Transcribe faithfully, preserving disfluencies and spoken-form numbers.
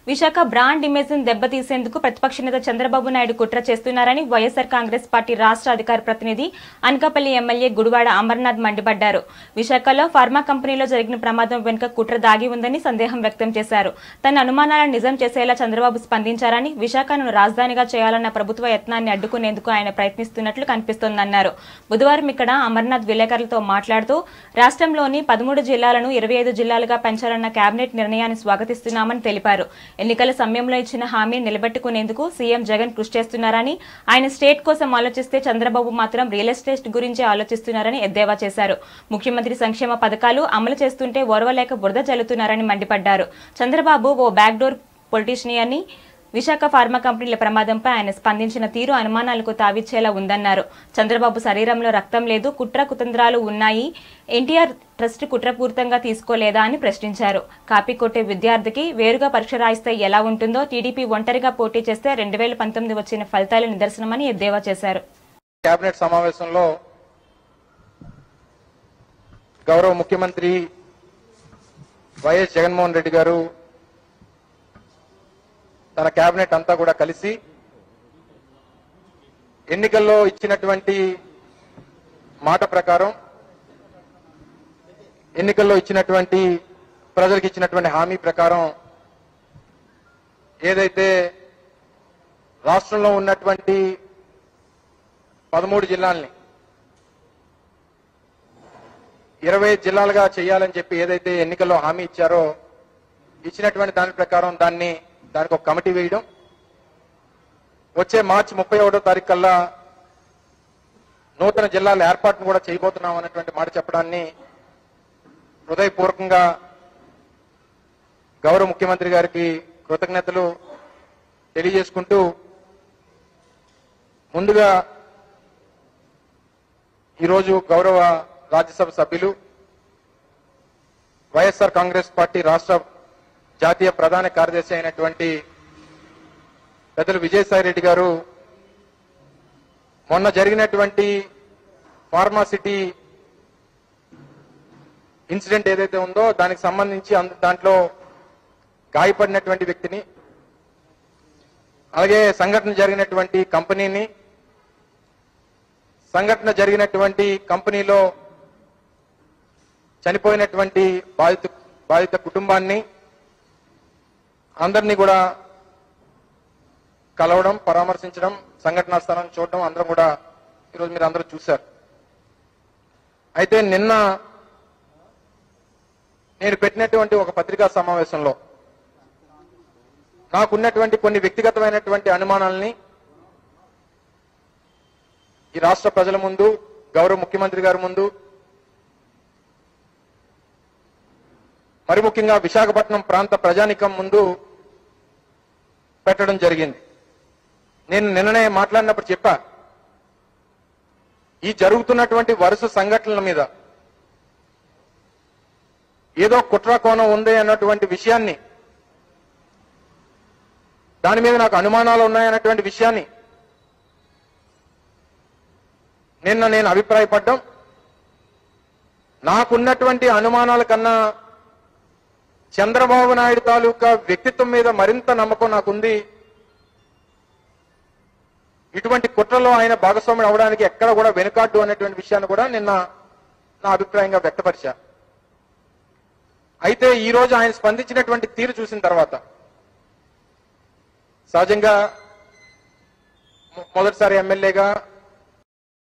Visakha brand image ను దెబ్బతీసేందుకు ప్రతిపక్ష నేత చంద్రబాబు నాయుడు కుట్ర చేస్తున్నారని వైఎస్ఆర్ కాంగ్రెస్ పార్టీ రాష్ట్ర అధికార ప్రతినిధి అనకాపల్లి ఎమ్మెల్యే గుడివాడ అమర్నాథ్ మండిపడ్డారు. విశాఖలో ఫార్మా కంపెనీలో జరిగిన ప్రమాదం వెనుక కుట్ర దాగి ఉందని సందేహం వ్యక్తం చేశారు. తన అనుమానాలను నిజం చేసేలా చంద్రబాబు స్పందించారని, విశాఖను రాజధానిగా చేయాలన్న ప్రభుత్వ యత్నాన్ని అడ్డుకునేందుకు ఆయన ప్రయత్నిస్తున్నట్లు కనిపిస్తోందన్నారు. బుధవారం ఇక్కడ అమర్నాథ్ విలేకరులతో మాట్లాడుతూ రాష్ట్రంలోని పదమూడు జిల్లాలను ఇరవై ఐదు జిల్లాలుగా పెంచాలన్న కేబినెట్ నిర్ణయాన్ని స్వాగతిస్తున్నామని తెలిపారు. ఎన్నికల సమయంలో ఇచ్చిన హామీని నిలబెట్టుకునేందుకు సీఎం జగన్ కృషి చేస్తున్నారని, ఆయన స్టేట్ కోసం ఆలోచిస్తే చంద్రబాబు మాత్రం రియల్ ఎస్టేట్ గురించి ఆలోచిస్తున్నారని ఎద్దేవా చేశారు. ముఖ్యమంత్రి సంక్షేమ పథకాలు అమలు చేస్తుంటే ఓర్వలేక బురద జల్లుతున్నారని మండిపడ్డారు. చంద్రబాబు ఓ బ్యాక్డోర్ పొలిటీషియన్. విశాఖ ఫార్మా కంపెనీల ప్రమాదంపై ఆయన స్పందించిన తీరు అనుమానాలకు తావిచ్చేలా ఉందన్నారు. చంద్రబాబు శరీరంలో రక్తం లేదు, కుట్ర కుతంత్రాలు ఉన్నాయి. ఎన్టీఆర్ ట్రస్ట్ కుట్రపూరితంగా తీసుకోలేదా అని ప్రశ్నించారు. కాపీ కొట్టే విద్యార్థికి వేరుగా పరీక్ష రాయిస్తే ఎలా ఉంటుందో టీడీపీ ఒంటరిగా పోటీ చేస్తే రెండు వేల పంతొమ్మిది వచ్చిన ఫలితాల నిదర్శనమని ఎద్దేవా చేశారు. కేబినెట్ సమావేశంలో గౌరవ ముఖ్యమంత్రి వైఎస్ జగన్మోహన్ రెడ్డి గారు తన కేబినెట్ అంతా కూడా కలిసి ఎన్నికల్లో ఇచ్చినటువంటి మాట ప్రకారం, ఎన్నికల్లో ఇచ్చినటువంటి ప్రజలకు ఇచ్చినటువంటి హామీ ప్రకారం ఏదైతే రాష్ట్రంలో ఉన్నటువంటి పదమూడు జిల్లాల్ని ఇరవై జిల్లాలుగా చేయాలని చెప్పి ఏదైతే ఎన్నికల్లో హామీ ఇచ్చారో, ఇచ్చినటువంటి దాని ప్రకారం దాన్ని దానికి ఒక కమిటీ వేయడం, వచ్చే మార్చి ముప్పై ఒకటో తారీఖు కల్లా నూతన జిల్లాల ఏర్పాటును కూడా చేయబోతున్నాం అన్నటువంటి మాట చెప్పడాన్ని హృదయపూర్వకంగా గౌరవ ముఖ్యమంత్రి గారికి కృతజ్ఞతలు తెలియజేసుకుంటూ, ముందుగా ఈరోజు గౌరవ రాజ్యసభ సభ్యులు వైఎస్ఆర్ కాంగ్రెస్ పార్టీ రాష్ట్ర జాతీయ ప్రధాన కార్యదర్శి అయినటువంటి పెద్దలు విజయసాయి రెడ్డి గారు మొన్న జరిగినటువంటి ఫార్మాసిటీ ఇన్సిడెంట్ ఏదైతే ఉందో దానికి సంబంధించి దాంట్లో గాయపడినటువంటి వ్యక్తిని, అలాగే సంఘటన జరిగినటువంటి కంపెనీని, సంఘటన జరిగినటువంటి కంపెనీలో చనిపోయినటువంటి బాధిత బాధిత కుటుంబాన్ని అందరినీ కూడా కలవడం, పరామర్శించడం, సంఘటనా స్థలాన్ని చూడడం అందరం కూడా ఈరోజు మీరు అందరూ చూశారు. అయితే నిన్న నేను పెట్టినటువంటి ఒక పత్రికా సమావేశంలో నాకున్నటువంటి కొన్ని వ్యక్తిగతమైనటువంటి అనుమానాలని ఈ రాష్ట్ర ప్రజల ముందు, గౌరవ ముఖ్యమంత్రి గారి ముందు, మరి ముఖ్యంగా విశాఖపట్నం ప్రాంత ప్రజానికం ముందు పెట్టడం జరిగింది. నేను నిన్ననే మాట్లాడినప్పుడు చెప్పా, ఈ జరుగుతున్నటువంటి వరుస సంఘటనల మీద ఏదో కుట్ర కోణం ఉంది అన్నటువంటి విషయాన్ని, దాని మీద నాకు అనుమానాలు ఉన్నాయన్నటువంటి విషయాన్ని నిన్న నేను అభిప్రాయపడ్డం, నాకున్నటువంటి అనుమానాల కన్నా చంద్రబాబు నాయుడు తాలూకా వ్యక్తిత్వం మీద మరింత నమ్మకం నాకుంది. ఇటువంటి కుట్రలో ఆయన భాగస్వామ్యం అవడానికి ఎక్కడ కూడా వెనుకాడ్డు అనేటువంటి విషయాన్ని కూడా నిన్న నా అభిప్రాయంగా వ్యక్తపరిచా. అయితే ఈ రోజు ఆయన స్పందించినటువంటి తీరు చూసిన తర్వాత, సహజంగా మొదటిసారి ఎమ్మెల్యేగా